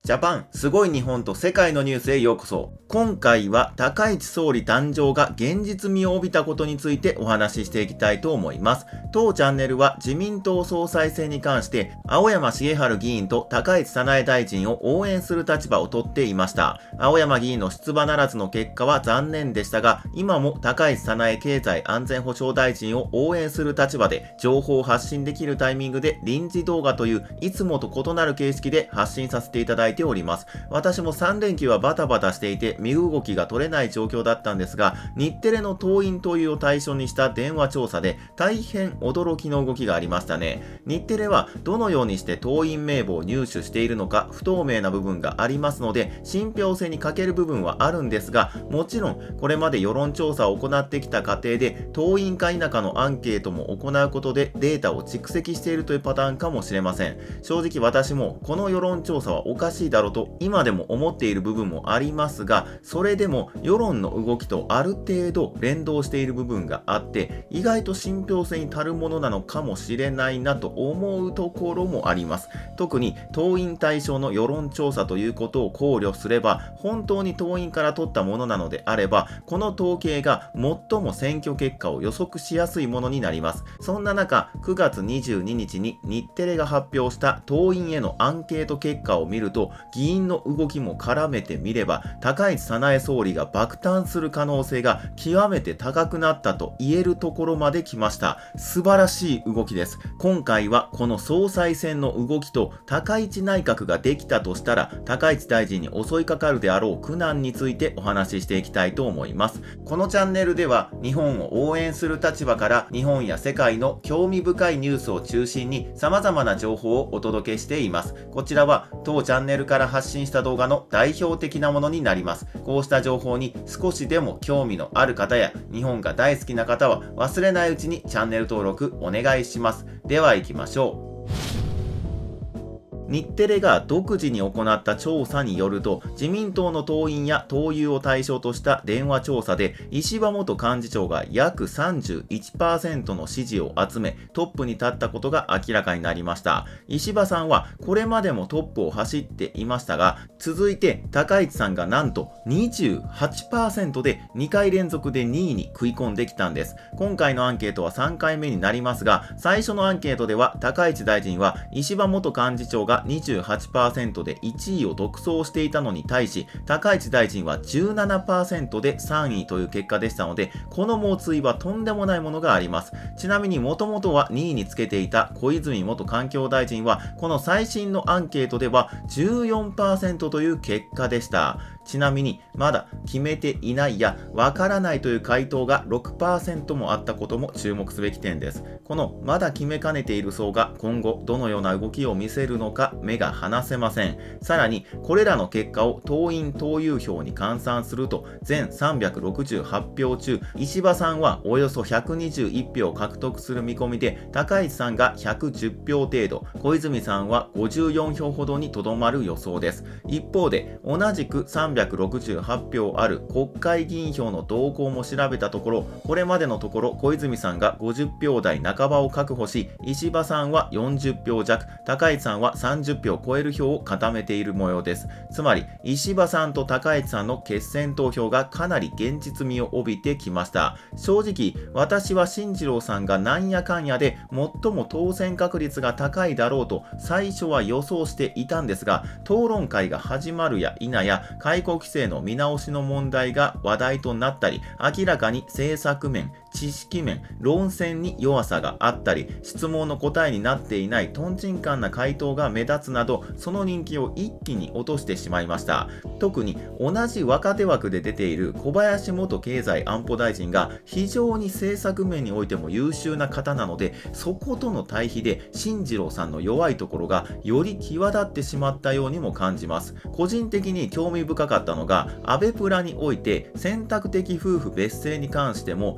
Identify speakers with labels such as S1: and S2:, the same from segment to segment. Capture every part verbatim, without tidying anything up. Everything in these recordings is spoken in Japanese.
S1: ジャパン、すごい日本と世界のニュースへようこそ。今回は高市総理誕生が現実味を帯びたことについてお話ししていきたいと思います。当チャンネルは自民党総裁選に関して青山茂春議員と高市早苗大臣を応援する立場をとっていました。青山議員の出馬ならずの結果は残念でしたが、今も高市早苗経済安全保障大臣を応援する立場で情報を発信できるタイミングで臨時動画といういつもと異なる形式で発信させていただいております。私もさん連休はバタバタしていて身動きが取れない状況だったんですが、日テレの党員党友を対象にした電話調査で大変驚きの動きがありましたね。日テレはどのようにして党員名簿を入手しているのか不透明な部分がありますので、信憑性に欠ける部分はあるんですが、もちろんこれまで世論調査を行ってきた過程で党員か否かのアンケートも行うことでデータを蓄積しているというパターンかもしれません。正直私もこの世論調査はおかしいだろうと今でも思っている部分もありますが、それでも世論の動きとある程度連動している部分があって、意外と信憑性に足るものなのかもしれないなと思うところもあります。特に党員対象の世論調査ということを考慮すれば、本当に党員から取ったものなのであれば、この統計が最も選挙結果を予測しやすいものになります。そんな中、くがつにじゅうににちに日テレが発表した党員へのアンケート結果を見ると、議員の動きも絡めてみれば高市早苗総理が爆誕する可能性が極めて高くなったと言えるところまで来ました。素晴らしい動きです。今回はこの総裁選の動きと高市内閣ができたとしたら高市大臣に襲いかかるであろう苦難についてお話ししていきたいと思います。このチャンネルでは日本を応援する立場から日本や世界の興味深いニュースを中心に様々な情報をお届けしています。こちらは当チャンネルから発信した動画の代表的なものになります。こうした情報に少しでも興味のある方や日本が大好きな方は忘れないうちにチャンネル登録お願いします。では行きましょう。日テレが独自に行った調査によると、自民党の党員や党友を対象とした電話調査で石破元幹事長が約 さんじゅういちパーセント の支持を集めトップに立ったことが明らかになりました。石破さんはこれまでもトップを走っていましたが、続いて高市さんがなんと にじゅうはちパーセント でにかい連続でにいに食い込んできたんです。今回のアンケートはさんかいめになりますが、最初のアンケートでは高市大臣は石破元幹事長が にじゅうはちパーセント でいちいを独走していたのに対し、高市大臣は じゅうななパーセント でさんいという結果でしたので、この猛追はとんでもないものがあります。ちなみにもともとはにいにつけていた小泉元環境大臣はこの最新のアンケートでは じゅうよんパーセント という結果でした。ちなみにまだ決めていないやわからないという回答が ろくパーセント もあったことも注目すべき点です。このまだ決めかねている層が今後どのような動きを見せるのか目が離せません。さらにこれらの結果を党員党友票に換算すると全さんびゃくろくじゅうはちひょう中、石破さんはおよそひゃくにじゅういちひょう獲得する見込みで、高市さんがひゃくじゅうひょう程度、小泉さんはごじゅうよんひょうほどにとどまる予想です。一方で同じくさんびゃくろくじゅうはちひょうある国会議員票の動向も調べたところ、これまでのところ小泉さんがごじゅっぴょうだい半ばを確保し、石破さんはよんじゅっぴょうじゃく、高市さんはさんじゅっぴょうを超える票を固めている模様です。つまり石破さんと高市さんの決選投票がかなり現実味を帯びてきました。正直私は進次郎さんがなんやかんやで最も当選確率が高いだろうと最初は予想していたんですが、討論会が始まるや否や解雇規制の見直しの問題が話題となったり、明らかに政策面、知識面、論戦に弱さがあったり、質問の答えになっていないトンチンカンな回答が目立つなど、その人気を一気に落としてしまいました。特に同じ若手枠で出ている小林元経済安保大臣が非常に政策面においても優秀な方なので、そことの対比で進次郎さんの弱いところがより際立ってしまったようにも感じます。個人的に興味深かったのが、アベプラにおいて選択的夫婦別姓に関してももう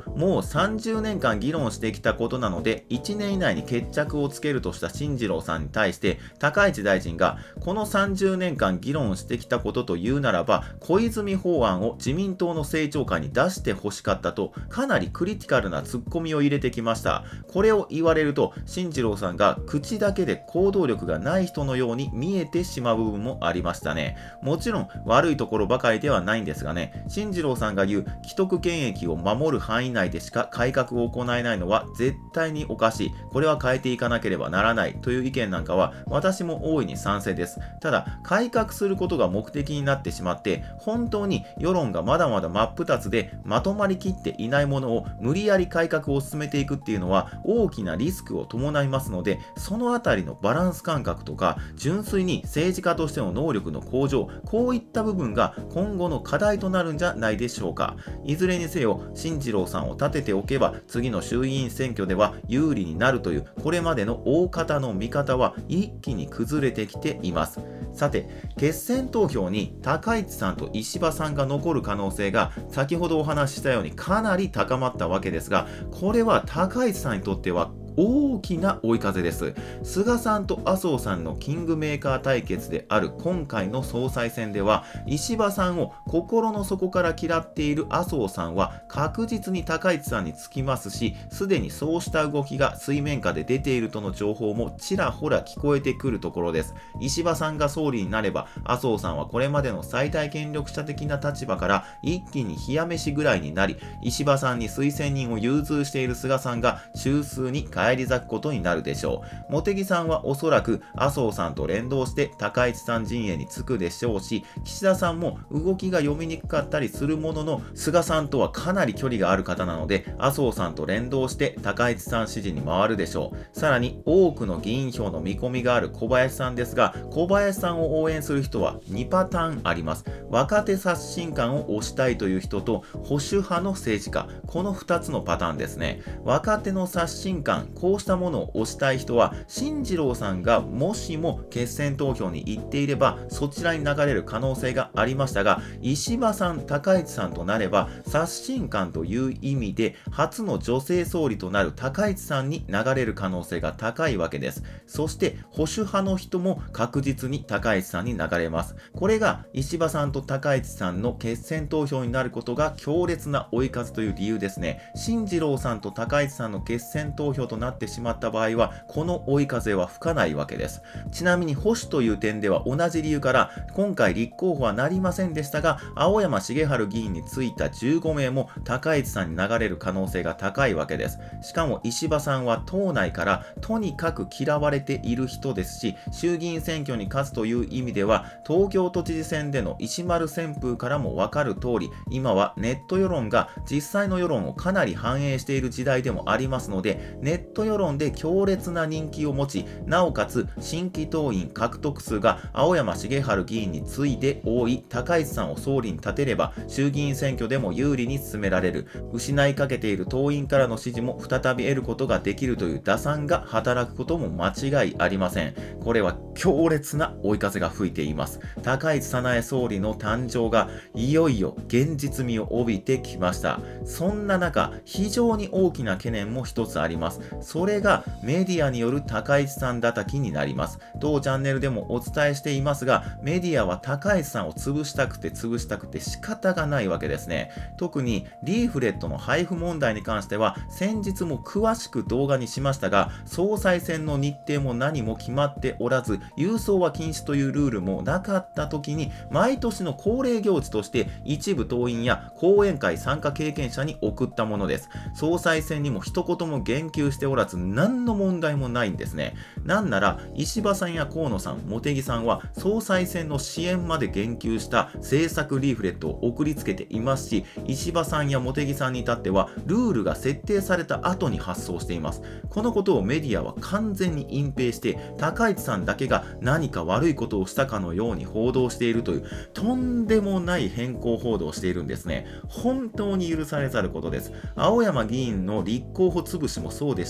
S1: さんじゅうねんかん議論してきたことなのでいちねん以内に決着をつけるとした進次郎さんに対して高市大臣がこのさんじゅうねんかん議論してきたことというならば小泉法案を自民党の政調会に出してほしかったとかなりクリティカルなツッコミを入れてきました。これを言われると進次郎さんが口だけで行動力がない人のように見えてしまう部分もありましたね。もちろん悪いところばかりではないんですがね、進次郎さんが言う既得権益を守る範囲内でしか改革を行えないのは絶対におかしい、これは変えていかなければならないという意見なんかは私も大いに賛成です。ただ改革することが目的になってしまって本当に世論がまだまだ真っ二つでまとまりきっていないものを無理やり改革を進めていくっていうのは大きなリスクを伴いますので、そのあたりのバランス感覚とか純粋に政治家としての能力の向上、こういった部分が今後の課題となるんじゃないでしょうか。いずれにせよ進次郎さんを立てておけば次の衆議院選挙では有利になるというこれまでの大方の見方は一気に崩れてきています。さて決選投票に高市さんと石破さんが残る可能性が先ほどお話ししたようにかなり高まったわけですが、これは高市さんにとっては大きな追い風です。菅さんと麻生さんのキングメーカー対決である今回の総裁選では石破さんを心の底から嫌っている麻生さんは確実に高市さんにつきますし、すでにそうした動きが水面下で出ているとの情報もちらほら聞こえてくるところです。石破さんが総理になれば麻生さんはこれまでの最大権力者的な立場から一気に冷や飯ぐらいになり、石破さんに推薦人を融通している菅さんが中枢に返り咲くことになるでしょう。茂木さんはおそらく麻生さんと連動して高市さん陣営につくでしょうし、岸田さんも動きが読みにくかったりするものの菅さんとはかなり距離がある方なので麻生さんと連動して高市さん支持に回るでしょう。さらに多くの議員票の見込みがある小林さんですが、小林さんを応援する人はにパターンあります。若手刷新感を推したいという人と保守派の政治家、このふたつのパターンですね。若手の刷新感、こうしたものを推したい人は進次郎さんがもしも決選投票に行っていればそちらに流れる可能性がありましたが、石破さん、高市さんとなれば刷新感という意味で初の女性総理となる高市さんに流れる可能性が高いわけです。そして保守派の人も確実に高市さんに流れます。これが石破さんと高市さんの決選投票になることが強烈な追い風という理由ですね。進次郎さんと高市さんの決選投票となってしまった場合はこの追い風は吹かないわけです。ちなみに保守という点では同じ理由から今回立候補はなりませんでしたが、青山茂春議員についたじゅうごめいも高市さんに流れる可能性が高いわけです。しかも石破さんは党内からとにかく嫌われている人ですし、衆議院選挙に勝つという意味では東京都知事選での石丸旋風からも分かる通り、今はネット世論が実際の世論をかなり反映している時代でもありますので、ネット世論で強烈な人気を持ち、なおかつ新規党員獲得数が青山茂春議員に次いで多い高市さんを総理に立てれば衆議院選挙でも有利に進められる、失いかけている党員からの支持も再び得ることができるという打算が働くことも間違いありません。これは強烈な追い風が吹いています。高市早苗総理の誕生がいよいよ現実味を帯びてきました。そんな中、非常に大きな懸念も一つあります。それがメディアによる高市さん叩きになります。当チャンネルでもお伝えしていますが、メディアは高市さんを潰したくて潰したくて仕方がないわけですね。特にリーフレットの配布問題に関しては先日も詳しく動画にしましたが、総裁選の日程も何も決まっておらず郵送は禁止というルールもなかった時に毎年の恒例行事として一部党員や講演会参加経験者に送ったものです。総裁選にも一言も言及しておらず何の問題もないんですね。なんなら石破さんや河野さん、茂木さんは総裁選の支援まで言及した政策リーフレットを送りつけていますし、石破さんや茂木さんに至ってはルールが設定された後に発送しています。このことをメディアは完全に隠蔽して高市さんだけが何か悪いことをしたかのように報道しているというとんでもない変更報道をしているんですね。本当に許されざることです。青山議員の立候補潰しもそうでした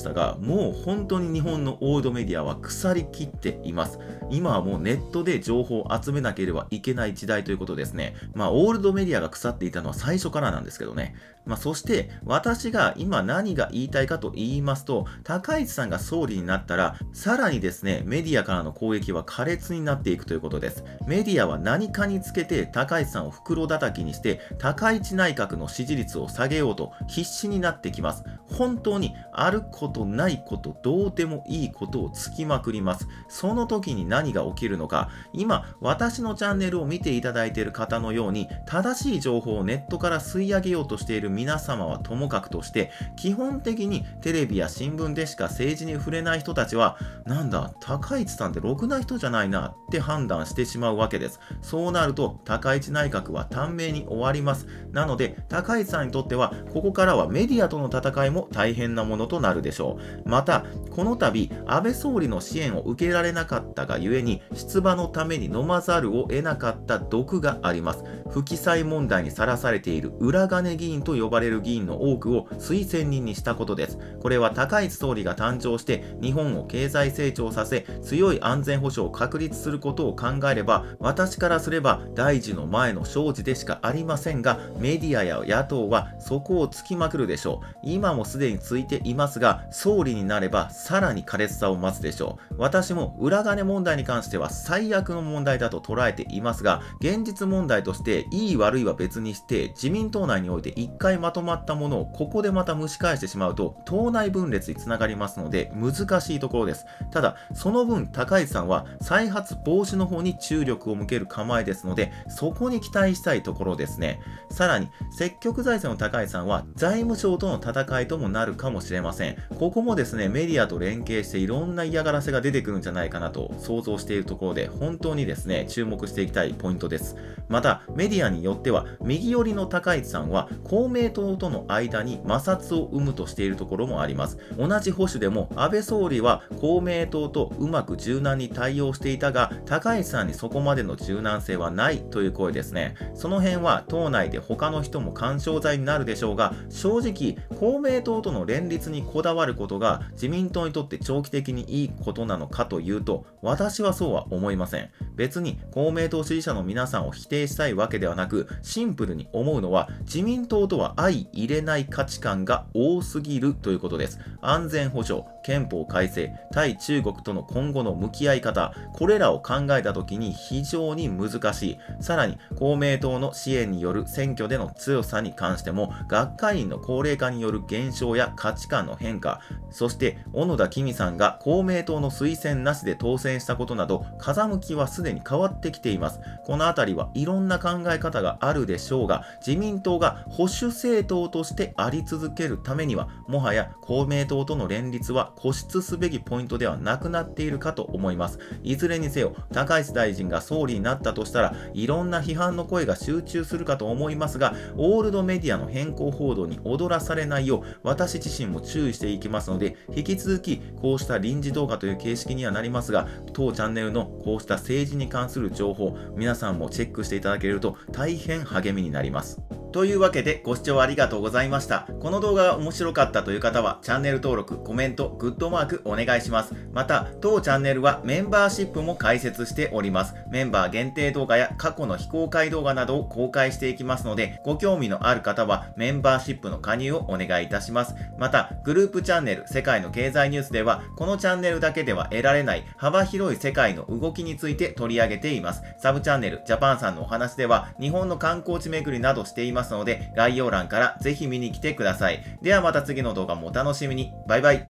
S1: したが、もう本当に日本のオールドメディアは腐りきっています。今はもうネットで情報を集めなければいけない時代ということですね。まあオールドメディアが腐っていたのは最初からなんですけどね。まあそして私が今何が言いたいかと言いますと、高市さんが総理になったらさらにですね、メディアからの攻撃は苛烈になっていくということです。メディアは何かにつけて高市さんを袋叩きにして高市内閣の支持率を下げようと必死になってきます。本当にあることないことどうでもいいことをつきまくります。その時に何が起きるのか、今私のチャンネルを見ていただいている方のように正しい情報をネットから吸い上げようとしている皆様はともかくとして、基本的にテレビや新聞でしか政治に触れない人たちは、なんだ高市さんってろくな人じゃないなって判断してしまうわけです。そうなると高市内閣は短命に終わります。なので高市さんにとってはここからはメディアとの戦いも大変なものとなるでしょう。またこの度安倍総理の支援を受けられなかったがゆえに出馬のために飲まざるを得なかった毒があります。不記載問題にさらされている裏金議員と呼ばれる議員の多くを推薦人にしたことです。これは高市総理が誕生して日本を経済成長させ強い安全保障を確立することを考えれば、私からすれば大事の前の生じでしかありませんが、メディアや野党はそこをつきまくるでしょう。今もすでについていますが、総理になればさらに苛烈さを増すでしょう。私も裏金問題に関しては最悪の問題だと捉えていますが、現実問題としていい悪いは別にして自民党内において一回まとまったものをここでまた蒸し返してしまうと党内分裂につながりますので難しいところです。ただその分高市さんは再発防止の方に注力を向ける構えですので、そこに期待したいところですね。さらに積極財政の高市さんは財務省との戦いともなるかもしれません。ここもですね、メディアと連携していろんな嫌がらせが出てくるんじゃないかなと想像しているところで、本当にですね注目していきたいポイントです。またメディアによっては右寄りの高市さんは公明党との間に摩擦を生むとしているところもあります。同じ保守でも安倍総理は公明党とうまく柔軟に対応していたが、高市さんにそこまでの柔軟性はないという声ですね。その辺は党内で他の人も干渉剤になるでしょうが、正直公明党との連立にこだわることが自民党にとって長期的にいいことなのかというと、私はそうは思いません。別に公明党支持者の皆さんを否定したいわけではなく、シンプルに思うのは自民党とは相入れない価値観が多すぎるということです。安全保障、憲法改正、対中国との今後の向き合い方、これらを考えた時に非常に難しい。さらに公明党の支援による選挙での強さに関しても、学会員の高齢化による減少や価値観の変化、そして小野田公さんが公明党の推薦なしで当選したことなど、風向きはすでに変わってきています。このあたりはいろんな考え方があるでしょうが、自民党が保守政党としてあり続けるためには、もはや公明党との連立は固執すべきポイントではなくなっているかと思います。いずれにせよ高市大臣が総理になったとしたら、いろんな批判の声が集中するかと思いますが、オールドメディアの変更報道に踊らされないよう私自身も注意していきますので、引き続きこうした臨時動画という形式にはなりますが、当チャンネルのこうした政治に関する情報、皆さんもチェックしていただけると大変励みになります。というわけでご視聴ありがとうございました。この動画が面白かったという方はチャンネル登録、コメント、グッドマークお願いします。また当チャンネルはメンバーシップも開設しております。メンバー限定動画や過去の非公開動画などを公開していきますので、ご興味のある方はメンバーシップの加入をお願いいたします。またグループチャンネル世界の経済ニュースでは、このチャンネルだけでは得られない幅広い世界の動きについて取り上げています。サブチャンネルジャパンさんのお話では日本の観光地巡りなどしていますので、概要欄からぜひ見に来てください。ではまた次の動画もお楽しみに。バイバイ。